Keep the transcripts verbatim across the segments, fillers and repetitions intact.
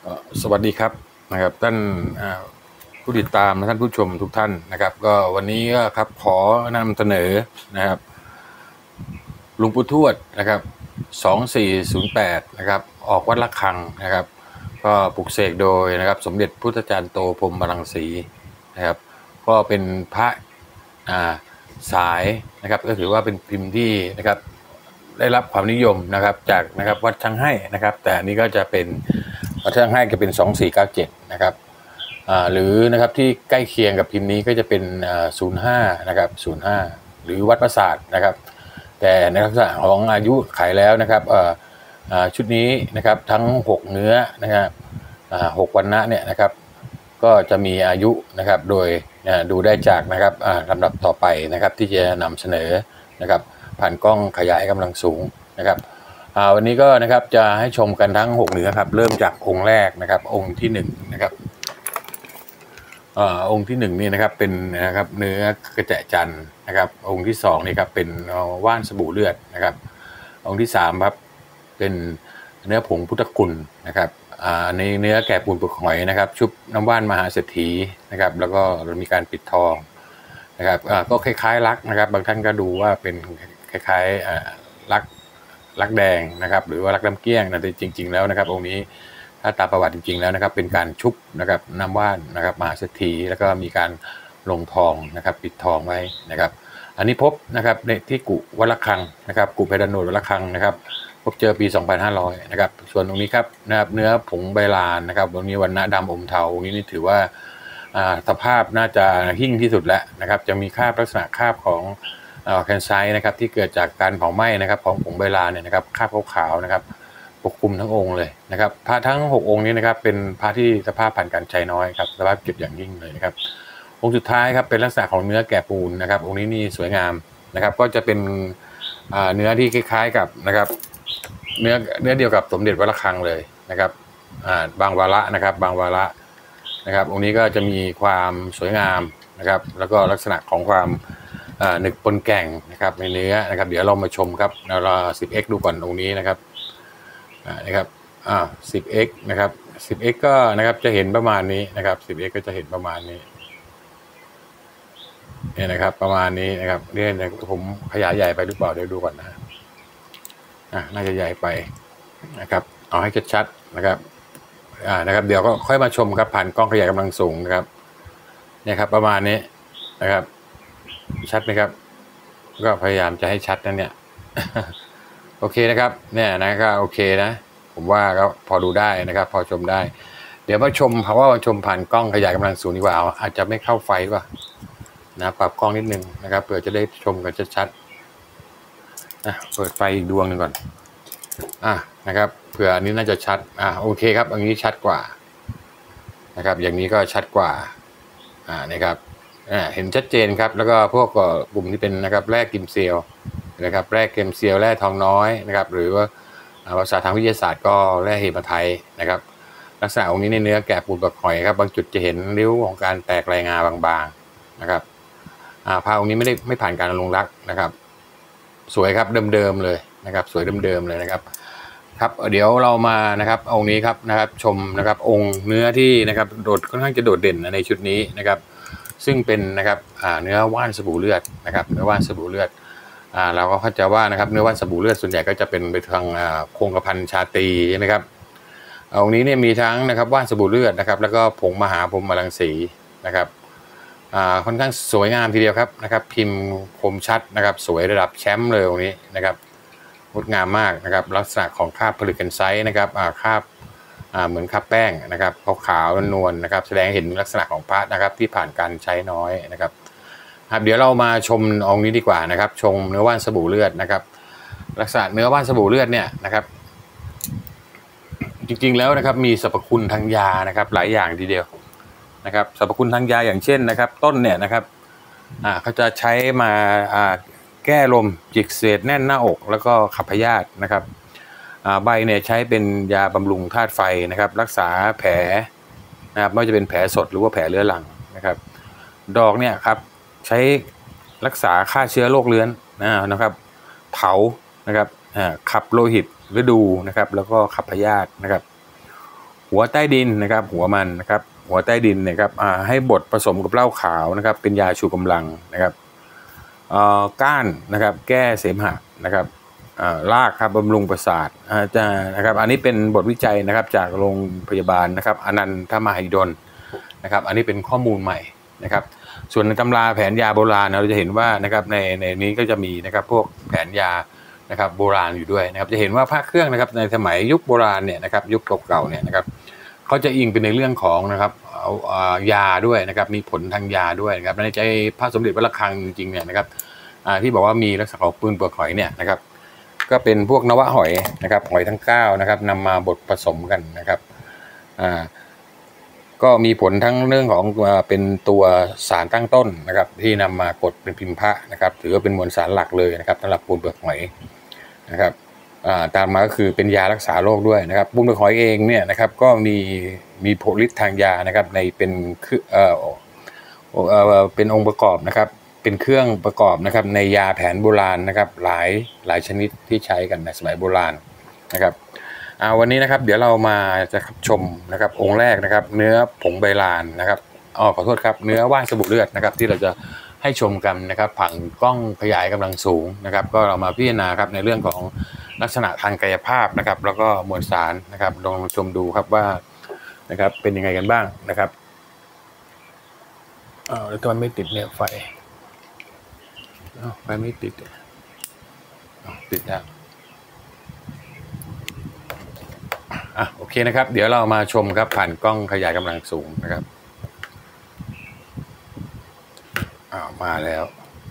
เอ่อสวัสดีครับนะครับท่านอ่าผู้ติดตามและท่านผู้ชมทุกท่านนะครับก็วันนี้ก็ครับขอนำเสนอนะครับหลวงปู่ทวดนะครับสองสี่ศูนย์แปดนะครับออกวัดระฆังนะครับก็ปลุกเสกโดยนะครับสมเด็จพุทธจารย์โตพรหมรังสีนะครับก็เป็นพระอ่าสายนะครับก็ถือว่าเป็นพิมพ์ที่นะครับได้รับความนิยมนะครับจากนะครับวัดช่างให้นะครับแต่อันนี้ก็จะเป็นวัดช่างให้จะเป็นสองสี่เก้าเจ็ดนะครับอ่าหรือนะครับที่ใกล้เคียงกับพิมพ์นี้ก็จะเป็นอ่าศูนย์ห้านะครับศูนย์ห้าหรือวัดประสาทนะครับแต่ในลักษณะของอายุขายแล้วนะครับเอ่ออ่าชุดนี้นะครับทั้งหกเนื้อนะครับอ่าหกวรรณะเนี่ยนะครับก็จะมีอายุนะครับโดยดูได้จากนะครับลำดับต่อไปนะครับที่จะนำเสนอนะครับผ่านกล้องขยายกำลังสูงนะครับวันนี้ก็นะครับจะให้ชมกันทั้งหกเนื้อครับเริ่มจากองค์แรกนะครับองค์ที่หนึ่งนะครับองค์ที่หนึ่งนี่นะครับเป็นนะครับเนื้อกระแจจันทร์นะครับองค์ที่สองนี่ครับเป็นว่านสบู่เลือดนะครับองค์ที่สามครับเป็นเนื้อผงพุทธคุณนะครับในเนื้อแกะปูนเปลือกหอยนะครับชุบน้ำว่านมหาเศรษฐีนะครับแล้วก็มีการปิดทองนะครับก็คล้ายๆลักนะครับบางท่านก็ดูว่าเป็นคล้ายๆลักลักแดงนะครับหรือว่าลักน้ำเกี้ยงแต่จริงๆแล้วนะครับองค์นี้ถ้าตามประวัติจริงๆแล้วนะครับเป็นการชุบนะครับน้ำว่านนะครับมหาเศรษฐีแล้วก็มีการลงทองนะครับปิดทองไว้นะครับอันนี้พบนะครับในที่กุวัดระฆังนะครับกุเพดานโนดวัดระฆังนะครับพบเจอปีสองพันห้าร้อยนะครับส่วนตรงนี้ครับนะครับเนื้อผงใบลานนะครับตรงนี้วรรณะดำอมเทาตรงนี้นี่ถือว่าสภาพน่าจะหิ่งที่สุดแล้วนะครับจะมีคราบลักษณะคราบของแคนไซต์นะครับที่เกิดจากการเผาไหม้นะครับของผงใบลานเนี่ยนะครับคราบขาวๆนะครับปกคลุมทั้งองค์เลยนะครับพระทั้งหกองค์นี้นะครับเป็นพระที่สภาพผ่านการใช้น้อยครับสภาพเก็บอย่างยิ่งเลยนะครับองค์สุดท้ายครับเป็นลักษณะของเนื้อแกะปูนนะครับองค์นี้นี่สวยงามนะครับก็จะเป็นเนื้อที่คล้ายๆกับนะครับเนื้อเนื้อเดียวกับสมเด็จวัดระฆังเลยนะครับบางวาระนะครับบางวาระนะครับองค์นี้ก็จะมีความสวยงามนะครับแล้วก็ลักษณะของความหนึกปนแก่งนะครับในเนื้อนะครับเดี๋ยวเรามาชมครับเรา สิบเอ็กซ์ ดูก่อนตรงนี้นะครับนะครับอ่า สิบเอ็กซ์ นะครับ สิบเอ็กซ์ ก็นะครับจะเห็นประมาณนี้นะครับ สิบเอ็กซ์ ก็จะเห็นประมาณนี้เนี่ยนะครับประมาณนี้นะครับเนี่ยผมขยายใหญ่ไปหรือเปล่าเดี๋ยวดูก่อนนะอ่าน่าจะใหญ่ไปนะครับเอาให้ชัดๆนะครับอ่านะครับเดี๋ยวก็ค่อยมาชมครับผ่านกล้องขยายกำลังสูงนะครับเนี่ยครับประมาณนี้นะครับชัดไหมครับก็พยายามจะให้ชัดนะเนี่ยโอเคนะครับเนี่ยนะก็โอเคนะผมว่าก็พอดูได้นะครับพอชมได้เดี๋ยวมาชมเพราะว่าชมผ่านกล้องขยายกำลังสูงดีกว่าอาจจะไม่เข้าไฟป่ะนะปรับกล้องนิดนึงนะครับเผื่อจะได้ชมกันชัดๆนะเปิดไฟอีกดวงหนึ่งก่อนอ่ะนะครับเผื่ออันนี้น่าจะชัดอ่ะโอเคครับอันนี้ชัดกว่านะครับอย่างนี้ก็ชัดกว่าอ่านี่ครับอ่าเห็นชัดเจนครับแล้วก็พวกกลุ่มที่เป็นนะครับแร่กิมเซียวนะครับแร่เกมเซียวแร่ทองน้อยนะครับหรือว่าภาษาทางวิทยาศาสตร์ก็แร่เฮมาไทนะครับลักษณะของนี้ในเนื้อแกะปูนเปลือกหอยครับบางจุดจะเห็นริ้วของการแตกลายงาบางๆนะครับผ้าองค์นี้ไม่ได้ไม่ผ่านการลงรักนะครับสวยครับเดิมๆเลยนะครับสวยเดิมๆเลยนะครับครับเดี๋ยวเรามานะครับองค์นี้ครับนะครับชมนะครับองค์เนื้อที่นะครับโดดค่อนข้างจะโดดเด่นในชุดนี้นะครับซึ่งเป็นนะครับเนื้อว่านสบู่เลือดนะครับเนื้อว่านสบู่เลือดเราก็เข้าใจว่านะครับเนื้อว่านสบู่เลือดส่วนใหญ่ก็จะเป็นไปทางคงกระพันชาตรีใช่ไหมครับองค์นี้เนี่ยมีทั้งนะครับว่านสบู่เลือดนะครับแล้วก็ผงมหาพรหมรังสีนะครับค่อนข้างสวยงามทีเดียวครับนะครับพิมพ์คมชัดนะครับสวยระดับแชมป์เลยตรงนี้นะครับงดงามมากนะครับลักษณะของคราบผลึกแคนไซต์นะครับคราบเหมือนคราบแป้งนะครับขาวๆนวลๆนะครับแสดงเห็นลักษณะของพระนะครับที่ผ่านการใช้น้อยนะครับเดี๋ยวเรามาชมองค์นี้ดีกว่านะครับชมเนื้อว่านสบู่เลือดนะครับลักษณะเนื้อว่านสบู่เลือดเนี่ยนะครับจริงๆแล้วนะครับมีสรรพคุณทางยานะครับหลายอย่างทีเดียวนะครับสรรพคุณทางยาอย่างเช่นนะครับต้นเนี่ยนะครับอ่าเขาจะใช้มาอ่าแก้ลมจิกเสดแน่นหน้าอกแล้วก็ขับพยาธินะครับอ่าใบเนี่ยใช้เป็นยาบำรุงธาตุไฟนะครับรักษาแผลนะครับไม่ว่าจะเป็นแผลสดหรือว่าแผลเรื้อรังนะครับดอกเนี่ยครับใช้รักษาฆ่าเชื้อโรคเรื้อนนะครับเผานะครับขับโลหิตฤดูนะครับแล้วก็ขับพยาธินะครับหัวใต้ดินนะครับหัวมันนะครับหัวใต้ดินเนี่ยครับให้บดผสมกับเหล้าขาวนะครับเป็นยาชูกำลังนะครับก้านนะครับแก้เสมหะนะครับรากครับบำรุงประสาทอาจารย์นะครับอันนี้เป็นบทวิจัยนะครับจากโรงพยาบาลนะครับอนันทมหิดลนะครับอันนี้เป็นข้อมูลใหม่นะครับส่วนในตำราแผนยาโบราณเราจะเห็นว่านะครับในในนี้ก็จะมีนะครับพวกแผนยานะครับโบราณอยู่ด้วยนะครับจะเห็นว่าพระเครื่องนะครับในสมัยยุคโบราณเนี่ยนะครับยุคเก่าๆเนี่ยนะครับเขาจะอิงเป็นในเรื่องของนะครับเอายาด้วยนะครับมีผลทางยาด้วยนะครับในใจพระสมเด็จวัดระฆังจริงๆเนี่ยนะครับที่บอกว่ามีลักษณะของปืนเปลือกหอยเนี่ยนะครับก็เป็นพวกนวะหอยนะครับหอยทั้งเก้านะครับนำมาบดผสมกันนะครับอ่าก็มีผลทั้งเรื่องของเป็นตัวสารตั้งต้นนะครับที่นำมากดเป็นพิมพ์พระนะครับถือว่าเป็นมวลสารหลักเลยนะครับสำหรับปูนเปลือกหอยนะครับตามมาก็คือเป็นยารักษาโรคด้วยนะครับปูนเปลือกหอยเองเนี่ยนะครับก็มีมีผลฤทธิ์ทางยานะครับในเป็นคือเอ่อเอ่อเป็นองค์ประกอบนะครับเป็นเครื่องประกอบนะครับในยาแผนโบราณนะครับหลายหลายชนิดที่ใช้กันในสมัยโบราณนะครับวันนี้นะครับเดี๋ยวเรามาจะชมนะครับองค์แรกนะครับเนื้อผงใบลานนะครับอ๋อขอโทษครับเนื้อว่านสบู่เลือดนะครับที่เราจะให้ชมกันนะครับผังกล้องขยายกำลังสูงนะครับก็เรามาพิจารณาครับในเรื่องของลักษณะทางกายภาพนะครับแล้วก็มวลสารนะครับลองชมดูครับว่านะครับเป็นยังไงกันบ้างนะครับอ๋อแล้วตอนไม่ติดเนี่ยไฟไฟไม่ติดติดแล้วอ่ะโอเคนะครับเดี๋ยวเรามาชมครับผ่านกล้องขยายกำลังสูงนะครับอ่ามาแล้ว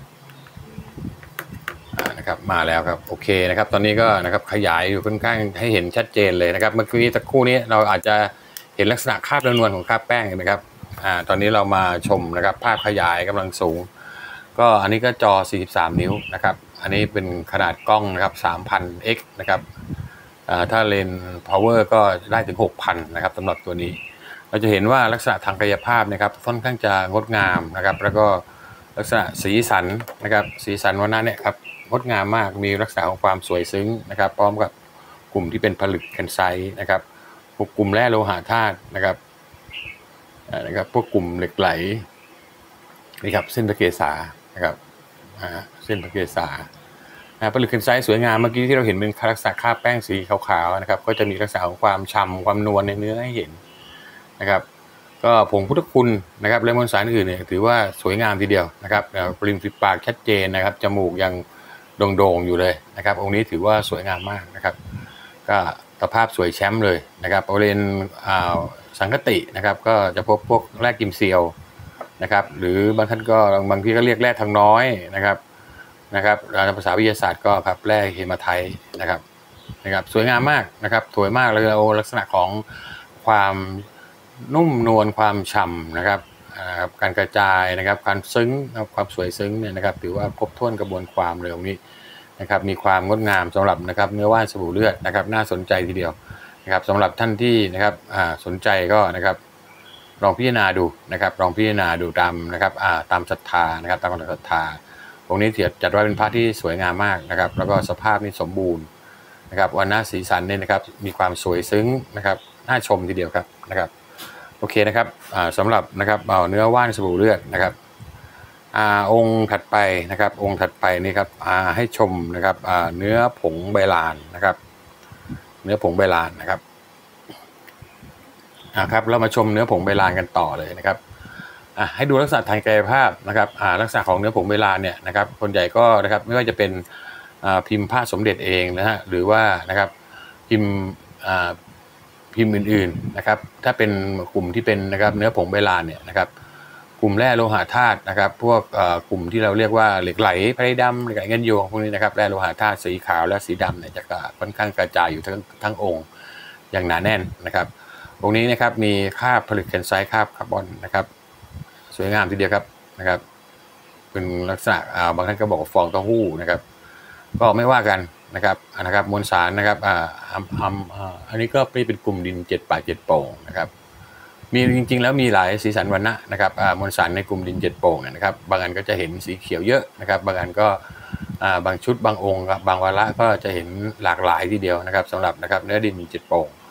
อ่านะครับมาแล้วครับโอเคนะครับตอนนี้ก็นะครับขยายอยู่ค่อนข้างให้เห็นชัดเจนเลยนะครับเมื่อกี้สักครู่นี้เราอาจจะเห็นลักษณะคราบนวลของคราบแป้งนะครับอ่าตอนนี้เรามาชมนะครับภาพขยายกำลังสูงก็อันนี้ก็จอสี่สิบสามนิ้วนะครับอันนี้เป็นขนาดกล้องนะครับ สามพัน เอ็กซ์ นะครับถ้าเลนส์ power ก็ได้ถึง หกพัน นะครับสำหรับตัวนี้เราจะเห็นว่าลักษณะทางกายภาพนะครับค่อนข้างจะงดงามนะครับแล้วก็ลักษณะสีสันนะครับสีสันวันนั้นเนี่ยครับงดงามมากมีลักษณะของความสวยซึ้งนะครับพร้อมกับกลุ่มที่เป็นผลึกแคนไซต์นะครับพวกกลุ่มแร่โลหะธาตุนะครับนะครับพวกกลุ่มเหล็กไหลนี่ครับเส้นตะเกียสานะครับเส้นตะเกียสาผลึกแคนไซต์สวยงามเมื่อกี้ที่เราเห็นเป็นลักษณะคราบแป้งสีขาวๆนะครับก็จะมีลักษณะของความฉ่ำความนวลในเนื้อให้เห็นนะครับก็ผงพุทธคุณนะครับและมวลสารอื่นเนี่ยถือว่าสวยงามทีเดียวนะครับริมฝีปากชัดเจนนะครับจมูกยังโด่งๆอยู่เลยนะครับองค์นี้ถือว่าสวยงามมากนะครับก็สภาพสวยแชมป์เลยนะครับบริเวณสังคตินะครับก็จะพบพวกแร่กิมเซียวนะครับหรือบางท่านก็บางทีก็เรียกแร่ทางน้อยนะครับนะครับภาษาวิทยาศาสตร์ก็ครับแร่เฮมาไทต์นะครับนะครับสวยงามมากนะครับสวยมากเลยโอลักษณะของความนุ่มนวลความฉ่ำนะครับการกระจายนะครับการซึ้งความสวยซึ้งเนี่ยนะครับถือว่าครบถ้วนกระบวนความเลยตรงนี้นะครับมีความงดงามสำหรับนะครับเนื้อว่านสบู่เลือดนะครับน่าสนใจทีเดียวนะครับสำหรับท่านที่นะครับสนใจก็นะครับลองพิจารณาดูนะครับลองพิจารณาดูตามนะครับตามศรัทธานะครับตามความศรัทธาตรงนี้จัดว่าเป็นพระที่สวยงามมากนะครับแล้วก็สภาพนี่สมบูรณ์นะครับวันหน้าสีสันเนี่ยนะครับมีความสวยซึ้งนะครับน่าชมทีเดียวครับนะครับโอเคนะครับสำหรับนะครับเนื้อว่านสบู่เลือดนะครับองค์ถัดไปนะครับองค์ถัดไปนี่ครับให้ชมนะครับเนื้อผงใบลานนะครับเนื้อผงใบลานนะครับครับเรามาชมเนื้อผงใบลานกันต่อเลยนะครับให้ดูลักษณะทางกายภาพนะครับลักษณะของเนื้อผงใบลานเนี่ยนะครับคนใหญ่ก็นะครับไม่ว่าจะเป็นพิมพ์พระสมเด็จเองนะฮะหรือว่านะครับพิมพ์พิมพ์อื่นๆนะครับถ้าเป็นกลุ่มที่เป็นนะครับเนื้อผงใบลานเนี่ยนะครับกลุ่มแร่โลหะธาตุนะครับพวกกลุ่มที่เราเรียกว่าเหล็กไหลไพรดำเหล็กไหลเงินโยงพวกนี้นะครับแร่โลหะธาตุสีขาวและสีดำเนี่ยจะค่อนข้างกระจายอยู่ทั้งทั้งองค์อย่างหนาแน่นนะครับตรงนี้นะครับมีคราบผลึกแคนไซต์คราบคาร์บอนนะครับสวยงามทีเดียวครับนะครับเป็นลักษณะบางท่านก็บอกว่าฟองเต้าหู้นะครับก็ไม่ว่ากันนะครับนะครับมวลสารนะครับอ่าอันนี้ก็เป็นกลุ่มดินเจ็ดป่าเจ็ดโป่งนะครับมีจริงๆแล้วมีหลายสีสันวรรณะนะครับมวลสารในกลุ่มดินเจ็ดโป่งนะครับบางอันก็จะเห็นสีเขียวเยอะนะครับบางอันก็บางชุดบางองค์ครับบางวาระก็จะเห็นหลากหลายทีเดียวนะครับสำหรับนะครับเนื้อดินเจ็ดโป่ง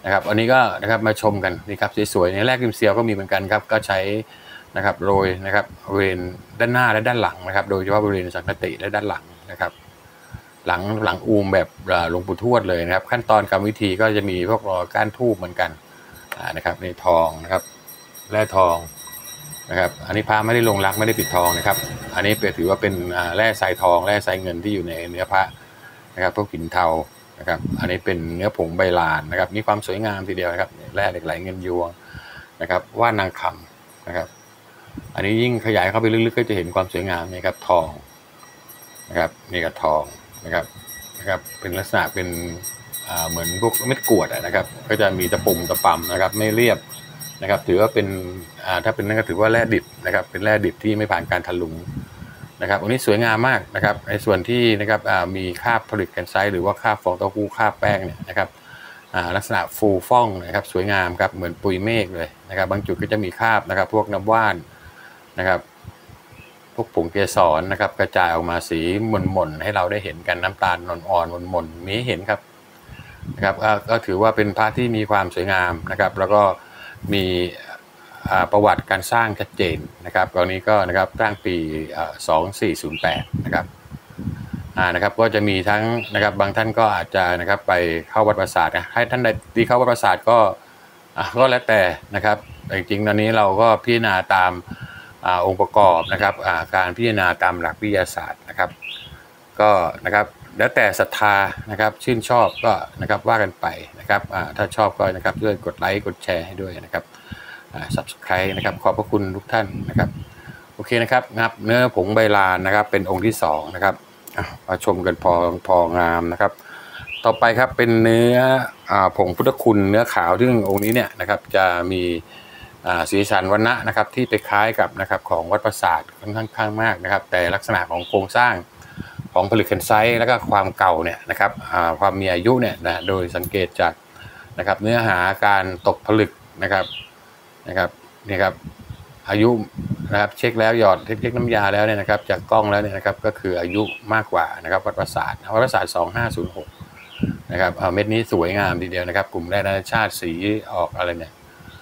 นะครับอันนี้ก็นะครับมาชมกันนี่ครับสวยๆในแรกริมเซียวก็มีเหมือนกันครับก็ใช้นะครับโรยนะครับบริเวณด้านหน้าและด้านหลังนะครับโดยเฉพาะบริเวณสังคติและด้านหลังนะครับหลังหลังอูมแบบหลวงปู่ทวดเลยนะครับขั้นตอนกรรมวิธีก็จะมีพวกรอก้านทูบเหมือนกันนะครับในทองนะครับแร่ทองนะครับอันนี้พระไม่ได้ลงรักไม่ได้ปิดทองนะครับอันนี้ถือว่าเป็นแร่ทรายทองแร่ทรายเงินที่อยู่ในเนื้อพระนะครับพวกหินเทานะครับอันนี้เป็นเนื้อผงใบลานนะครับมีความสวยงามทีเดียวนะครับแร่เหล็กไหลเงินยวงนะครับว่านนางคำนะครับอันนี้ยิ่งขยายเข้าไปลึกๆก็จะเห็นความสวยงามนี่ครับทองนะครับนี่ก็ทองนะครับนะครับเป็นลักษณะเป็นเหมือนพวกเม็ดกรวดนะครับก็จะมีตะปุ่มตะปำนะครับไม่เรียบนะครับถือว่าเป็นถ้าเป็นนั่นก็ถือว่าแร่ดิบนะครับเป็นแร่ดิบที่ไม่ผ่านการถลุงนะครับอันนี้สวยงามมากนะครับในส่วนที่นะครับมีคราบผลิตแคนไซต์หรือว่าคราบฟองเต้าหู้คราบแป้งเนี่ยนะครับลักษณะฟูฟ่องนะครับสวยงามครับเหมือนปุยเมฆเลยนะครับบางจุดก็จะมีคราบนะครับพวกน้ำว่านนะครับพวกผงเกสรนะครับกระจายออกมาสีหม่นๆให้เราได้เห็นกันน้ำตาลอ่อนๆหม่นๆมีให้เห็นครับนะครับก็ถือว่าเป็นพระที่มีความสวยงามนะครับแล้วก็มีประวัติการสร้างชัดเจนนะครับตอนนี้ก็นะครับสร้างปีสองสี่ศูนย์แปดนะครับนะครับก็จะมีทั้งนะครับบางท่านก็อาจจะนะครับไปเข้าวัดประสาทนะให้ท่านใดที่เข้าวัดประสาทก็ก็แล้วแต่นะครับจริงๆตอนนี้เราก็พิจารณาตามองค์ประกอบนะครับการพิจารณาตามหลักวิทยาศาสตร์นะครับก็นะครับแล้วแต่ศรัทธานะครับชื่นชอบก็นะครับว่ากันไปนะครับถ้าชอบก็นะครับช่วยกดไลค์กดแชร์ให้ด้วยนะครับSubscribe นะครับขอบพระคุณทุกท่านนะครับโอเคนะครับงับเนื้อผงใบลานนะครับเป็นองค์ที่สองนะครับมาชมกันพอพองามนะครับต่อไปครับเป็นเนื้อผงพุทธคุณเนื้อขาวซึ่งองค์นี้เนี่ยนะครับจะมีสีสันวรรณะนะครับที่ไปคล้ายกับนะครับของวัดปราสาทค่อนข้างข้างมากนะครับแต่ลักษณะของโครงสร้างของผลิตแคนไซต์แล้วก็ความเก่าเนี่ยนะครับความมีอายุเนี่ยนะโดยสังเกตจากนะครับเนื้อหาการตกผลึกนะครับนะครับนี่ครับอายุนะครับเช็คแล้วหยอดเช็คน้ำยาแล้วเนี่ยนะครับจากกล้องแล้วเนี่ยนะครับก็คืออายุมากกว่านะครับวัดปราสาทวัดปราสาทสองห้าศูนย์หกนะครับเม็ดนี้สวยงามทีเดียวนะครับกลุ่มแร่นานาชาติสีออกอะไรเนี่ย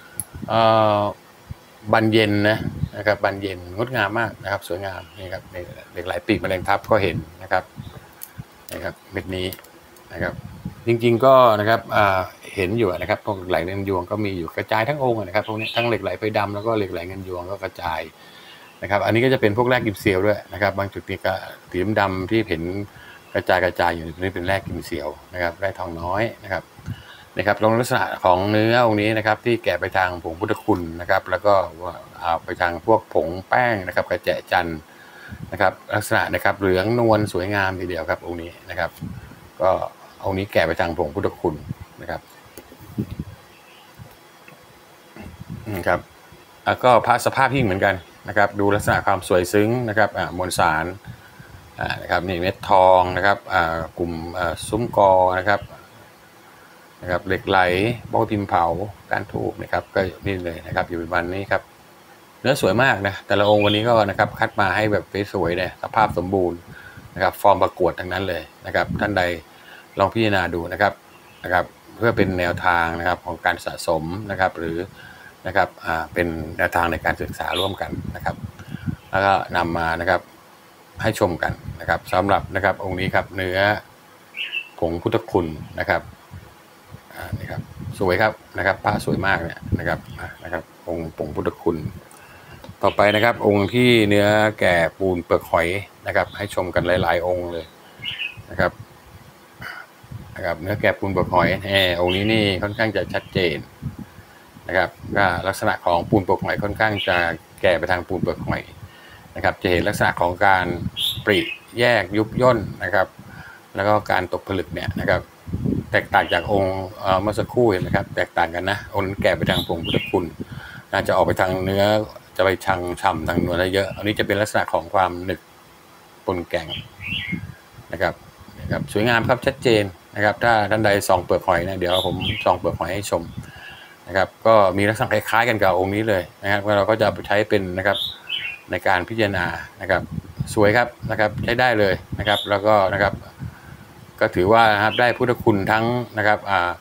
บานเย็นนะนะครับบานเย็นงดงามมากนะครับสวยงามนี่ครับเหล็กไหลปีกแมลงทับก็เห็นนะครับนะครับเม็ดนี้นะครับจริงๆก็นะครับเห็นอยู่นะครับพวกเหล็กไหลเงินยวงก็มีอยู่กระจายทั้งองค์นะครับพวกนี้ทั้งเหล็กไหลไฟดำแล้วก็เหล็กไหลเงินยวงก็กระจายนะครับอันนี้ก็จะเป็นพวกแร่กิมเซียวด้วยนะครับบางจุดนี่ก็สีดำที่เห็นกระจายกระจายอยู่นี่เป็นแร่กิมเซียวนะครับแร่ทองน้อยนะครับนะครับลงลักษณะของเนื้อองค์นี้นะครับที่แกะไปทางผงพุทธคุณนะครับแล้วก็เอาไปทางพวกผงแป้งนะครับกระแจจันนะครับลักษณะนะครับเหลืองนวลสวยงามทีเดียวครับองค์นี้นะครับก็องค์นี้แกะไปทางผงพุทธคุณนะครับครับแล้วก็พระสภาพหิ้งเหมือนกันนะครับดูลักษณะความสวยซึ้งนะครับมวลสารนะครับนี่เม็ดทองนะครับกลุ่มซุ้มกอนะครับนะครับเหล็กไหลบล็อกพิมพ์เผาการทูบนะครับก็นี่เลยนะครับอยู่ประมาณนี้ครับเนื้อสวยมากนะแต่ละองค์วันนี้ก็นะครับคัดมาให้แบบสวยๆเนี่ยสภาพสมบูรณ์นะครับฟอร์มประกวดทั้งนั้นเลยนะครับท่านใดลองพิจารณาดูนะครับนะครับเพื่อเป็นแนวทางนะครับของการสะสมนะครับหรือนะครับอ่าเป็นแนวทางในการศึกษาร่วมกันนะครับแล้วก็นำมานะครับให้ชมกันนะครับสำหรับนะครับองค์นี้ครับเนื้อผงพุทธคุณนะครับอ่านี่ครับสวยครับนะครับผ้าสวยมากเนี่ยนะครับนะครับองค์ผงพุทธคุณต่อไปนะครับองค์ที่เนื้อแก่ปูนเปลือกหอยนะครับให้ชมกันหลายๆองค์เลยนะครับนะครับเนื้อแกะปูนเปลือกหอยแหมองค์นี้นี่ค่อนข้างจะชัดเจนนะครับก็ลักษณะของปูนเปลือกหอยค่อนข้างจะแก่ไปทางปูนเปลือกหอยนะครับจะเห็นลักษณะของการปริแยกยุบย่นนะครับแล้วก็การตกผลึกเนี่ยนะครับแตกต่างจากองค์เมื่อสักครู่เห็นไหมครับแตกต่างกันนะองค์นั้นแก่ไปทางผงพุทธคุณน่าจะออกไปทางเนื้อจะไปชังฉ่ำทางนวลเยอะอันนี้จะเป็นลักษณะของความหนึบปนแกงนะครับนะครับสวยงามครับชัดเจนนะครับถ้าท่านใดส่องเปลือกหอยนะเดี๋ยวผมส่องเปลือกหอยให้ชมนะครับก็มีลักษณะคล้ายๆกันกับองค์นี้เลยนะครับเราก็จะใช้เป็นนะครับในการพิจารณานะครับสวยครับนะครับใช้ได้เลยนะครับแล้วก็นะครับก็ถือว่านะครับได้พุทธคุณทั้งนะครับอ่า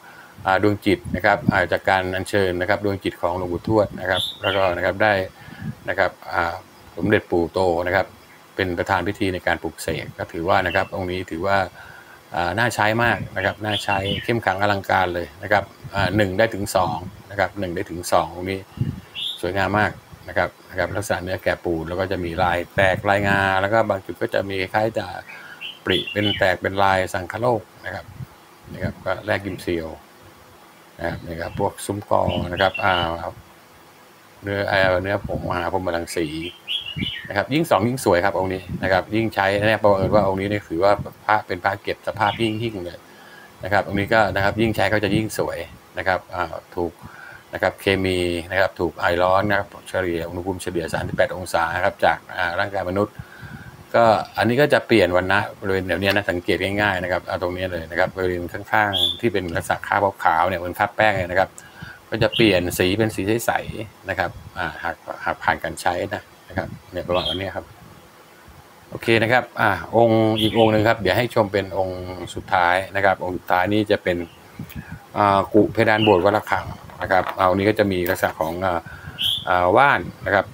ดวงจิตนะครับจากการอัญเชิญนะครับดวงจิตของหลวงปู่ทวดนะครับแล้วก็นะครับได้นะครับสมเด็จปู่โตนะครับเป็นประธานพิธีในการปลุกเสกก็ถือว่านะครับองค์นี้ถือว่าน่าใช้มากนะครับน่าใช้เข้มขลังอลังการเลยนะครับหนึ่งได้ถึงสองนะครับหนึ่งได้ถึงสององค์นี้สวยงามมากนะครับนะครับลักษณะเนื้อแกะปูนแล้วก็จะมีลายแตกลายงาแล้วก็บางจุดก็จะมีคล้ายจะปริเป็นแตกเป็นลายสังคโลกนะครับนะครับก็แลกยิมเซียวนะครับนี่ครับพวกซุ้มกอนะครับอ่าเนื้อเนื้อผงมหาพรหมรังสีนะครับยิ่งสองยิ่งสวยครับองค์นี้นะครับยิ่งใช้แน่ประเมินว่าองค์นี้เนี่ยถือว่าพระเป็นพระเก็บสภาพยิ่งยิ่งเลยนะครับองค์นี้ก็นะครับยิ่งใช้ก็จะยิ่งสวยนะครับอ่าถูกนะครับเคมีนะครับถูกไอร้อนนะครับเฉลี่ยอุณหภูมิเฉลี่ยสามสิบแปดองศาครับจากร่างกายมนุษย์ก็อันนี้ก็จะเปลี่ยนวันนะบริเวณเดี๋ยวนี้นะสังเกตง่ายๆนะครับเอาตรงนี้เลยนะครับบริเวณข้างๆที่เป็นลักษณะคราบขาวๆเนี่ยเหมือนคราบแป้งนะครับก็จะเปลี่ยนสีเป็นสีใสๆนะครับอ่าหากหากผ่านการใช้นะนะครับเนี่ยประมาณนี้ครับโอเคนะครับอ่าองค์อีกองค์หนึ่งครับเดี๋ยวให้ชมเป็นองค์สุดท้ายนะครับองค์สุดท้ายนี้จะเป็นอ่ากุเพดานโบสถ์วัดระฆังนะครับเอานี้ก็จะมีลักษณะของอ่าอ่าว่านนะครับ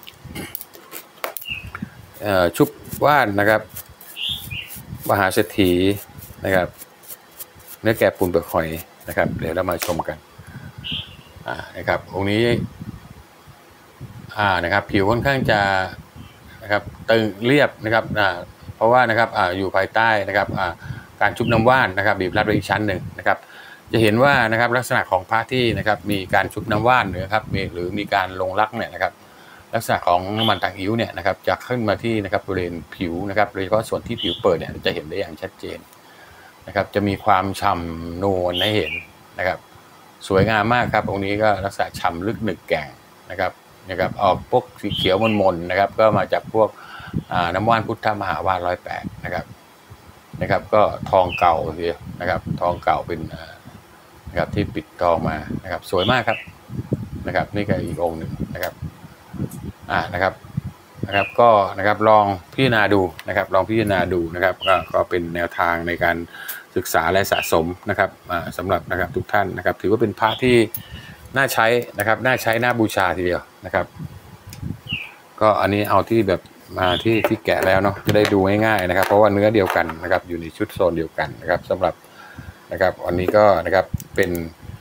เอ่อชุบว่านนะครับมหาเศรษฐีนะครับเนื้อแกะปูนเปลือกหอยนะครับเดี๋ยวเรามาชมกันอ่านะครับองค์นี้อ่านะครับผิวค่อนข้างจะนะครับตึงเรียบนะครับอ่าเพราะว่านะครับอ่าอยู่ภายใต้นะครับอ่าการชุบน้ำว่านนะครับบีบรัดไว้อีกชั้นหนึ่งนะครับจะเห็นว่านะครับลักษณะของพระที่นะครับมีการชุบน้ำว่านหรือครับมีหรือมีการลงลักเนี่ยนะครับลักษณะของน้ำมันต่างอิ๋วเนี่ยนะครับจะขึ้นมาที่นะครับบริเวณผิวนะครับโดยเฉพาะส่วนที่ผิวเปิดเนี่ยจะเห็นได้อย่างชัดเจนนะครับจะมีความฉ่ำนวลให้เห็นนะครับสวยงามมากครับองค์นี้ก็ลักษณะฉ่ำลึกหนึกแก่งนะครับนะครับออกพวกสีเขียวมนๆนะครับก็มาจากพวกน้ำว่านพุทธมหาวาดร้อยแปดนะครับนะครับก็ทองเก่าทีนะครับทองเก่าเป็นนะครับที่ปิดทองมานะครับสวยมากครับนะครับนี่ก็อีกองค์หนึ่งนะครับอ่านะครับนะครับก็นะครับลองพิจารณาดูนะครับลองพิจารณาดูนะครับก็ก็เป็นแนวทางในการศึกษาและสะสมนะครับสำหรับนะครับทุกท่านนะครับถือว่าเป็นพระที่น่าใช้นะครับน่าใช้น่าบูชาทีเดียวนะครับก็อันนี้เอาที่แบบมาที่ที่แกะแล้วเนาะจะได้ดูง่ายๆนะครับเพราะว่าเนื้อเดียวกันนะครับอยู่ในชุดโซนเดียวกันนะครับสำหรับนะครับวันนี้ก็นะครับเป็น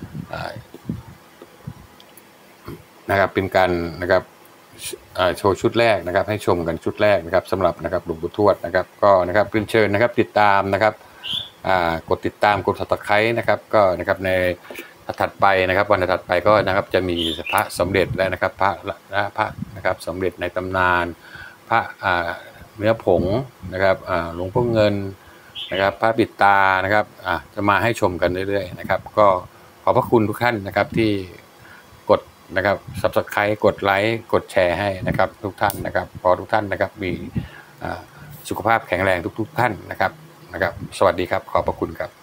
นะครับเป็นการนะครับโชว์ชุดแรกนะครับให้ชมกันชุดแรกนะครับสำหรับนะครับหลวงปู่ทวดนะครับก็นะครับเรียนเชิญนะครับติดตามนะครับกดติดตามกดซับสไครบ์นะครับก็นะครับในถัดไปนะครับวันถัดไปก็นะครับจะมีพระสมเด็จและนะครับพระพระนะครับสมเด็จในตำนานพระเนื้อผงนะครับหลวงพ่อเงินนะครับพระปิดตานะครับจะมาให้ชมกันเรื่อยๆนะครับก็ขอบพระคุณทุกท่านนะครับที่กดนะครับ ซับสไครบ์ กดไลค์กดแชร์ให้นะครับทุกท่านนะครับขอทุกท่านนะครับมีสุขภาพแข็งแรงทุกๆท่านนะครับนะครับสวัสดีครับขอบพระคุณครับ